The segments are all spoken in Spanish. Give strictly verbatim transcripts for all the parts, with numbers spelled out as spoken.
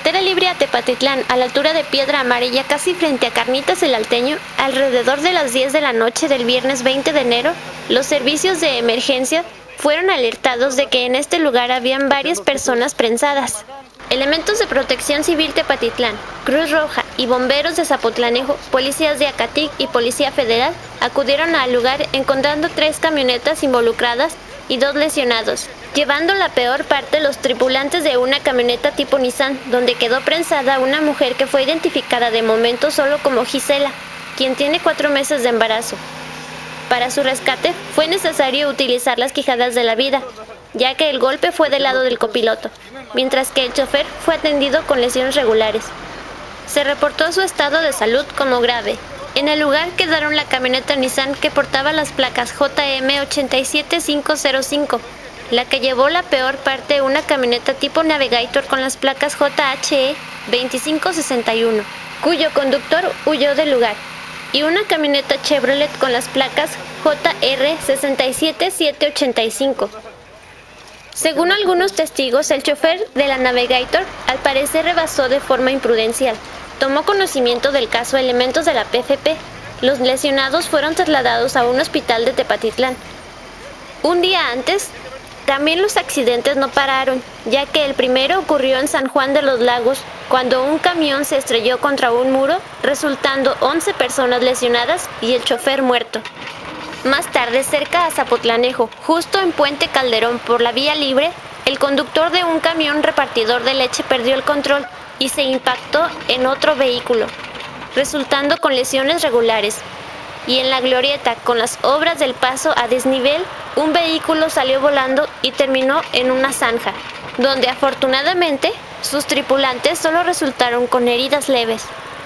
carretera libre a Tepatitlán, a la altura de Piedra Amarilla, casi frente a Carnitas el Alteño, alrededor de las diez de la noche del viernes veinte de enero, los servicios de emergencia fueron alertados de que en este lugar habían varias personas prensadas. Elementos de Protección Civil Tepatitlán, Cruz Roja y bomberos de Zapotlanejo, policías de Acatic y Policía Federal acudieron al lugar encontrando tres camionetas involucradas y dos lesionados, llevando la peor parte los tripulantes de una camioneta tipo Nissan, donde quedó prensada una mujer que fue identificada de momento solo como Gisela, quien tiene cuatro meses de embarazo. Para su rescate fue necesario utilizar las quijadas de la vida, ya que el golpe fue del lado del copiloto, mientras que el chofer fue atendido con lesiones regulares. Se reportó su estado de salud como grave. En el lugar quedaron la camioneta Nissan que portaba las placas J M ocho siete cinco cero cinco, la que llevó la peor parte una camioneta tipo Navigator con las placas J H E veinticinco sesenta y uno, cuyo conductor huyó del lugar, y una camioneta Chevrolet con las placas J R seis siete siete ocho cinco. Según algunos testigos, el chofer de la Navigator al parecer rebasó de forma imprudencial. Tomó conocimiento del caso elementos de la P F P. Los lesionados fueron trasladados a un hospital de Tepatitlán. Un día antes, también los accidentes no pararon, ya que el primero ocurrió en San Juan de los Lagos, cuando un camión se estrelló contra un muro, resultando once personas lesionadas y el chofer muerto. Más tarde, cerca a Zapotlanejo, justo en Puente Calderón por la vía libre, el conductor de un camión repartidor de leche perdió el control y se impactó en otro vehículo, resultando con lesiones regulares. Y en la glorieta, con las obras del paso a desnivel, un vehículo salió volando y terminó en una zanja, donde afortunadamente sus tripulantes solo resultaron con heridas leves.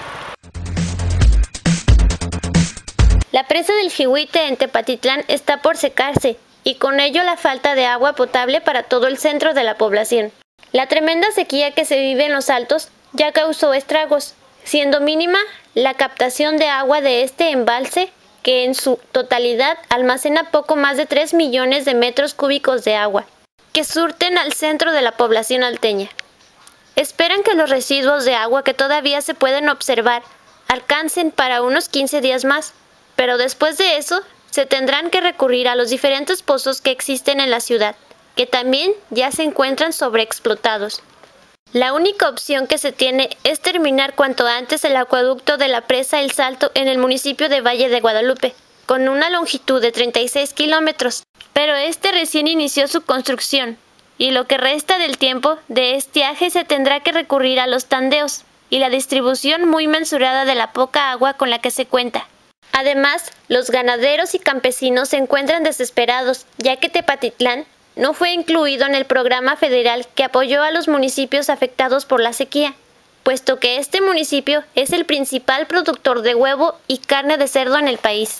La presa del Jihuite en Tepatitlán está por secarse, y con ello la falta de agua potable para todo el centro de la población. La tremenda sequía que se vive en los altos ya causó estragos, siendo mínima la captación de agua de este embalse, que en su totalidad almacena poco más de tres millones de metros cúbicos de agua, que surten al centro de la población alteña. Esperan que los residuos de agua que todavía se pueden observar alcancen para unos quince días más, pero después de eso se tendrán que recurrir a los diferentes pozos que existen en la ciudad, que también ya se encuentran sobreexplotados. La única opción que se tiene es terminar cuanto antes el acueducto de la presa El Salto en el municipio de Valle de Guadalupe, con una longitud de treinta y seis kilómetros, pero este recién inició su construcción, y lo que resta del tiempo de estiaje se tendrá que recurrir a los tandeos y la distribución muy mensurada de la poca agua con la que se cuenta. Además, los ganaderos y campesinos se encuentran desesperados, ya que Tepatitlán no fue incluido en el programa federal que apoyó a los municipios afectados por la sequía, puesto que este municipio es el principal productor de huevo y carne de cerdo en el país.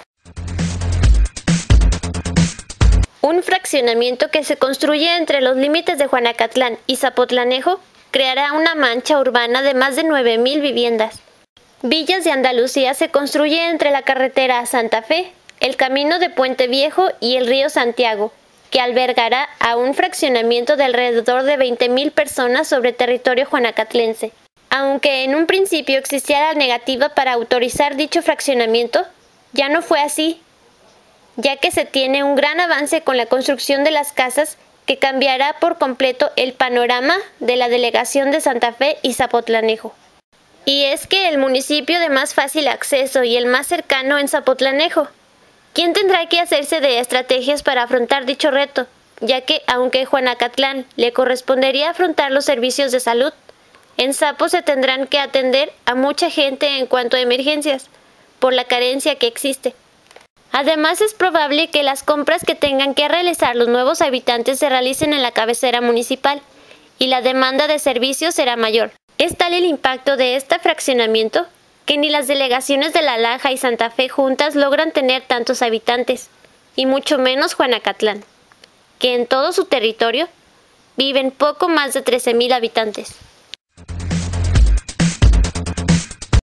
Un fraccionamiento que se construye entre los límites de Juanacatlán y Zapotlanejo creará una mancha urbana de más de nueve mil viviendas. Villas de Andalucía se construye entre la carretera a Santa Fe, el camino de Puente Viejo y el río Santiago, que albergará a un fraccionamiento de alrededor de veinte mil personas sobre territorio juanacatlense. Aunque en un principio existía la negativa para autorizar dicho fraccionamiento, ya no fue así, ya que se tiene un gran avance con la construcción de las casas que cambiará por completo el panorama de la delegación de Santa Fe y Zapotlanejo. Y es que el municipio de más fácil acceso y el más cercano en Zapotlanejo, ¿quién tendrá que hacerse de estrategias para afrontar dicho reto? Ya que, aunque Juanacatlán le correspondería afrontar los servicios de salud, en Zapo se tendrán que atender a mucha gente en cuanto a emergencias, por la carencia que existe. Además, es probable que las compras que tengan que realizar los nuevos habitantes se realicen en la cabecera municipal, y la demanda de servicios será mayor. Es tal el impacto de este fraccionamiento que ni las delegaciones de La Laja y Santa Fe juntas logran tener tantos habitantes, y mucho menos Juanacatlán, que en todo su territorio viven poco más de trece mil habitantes.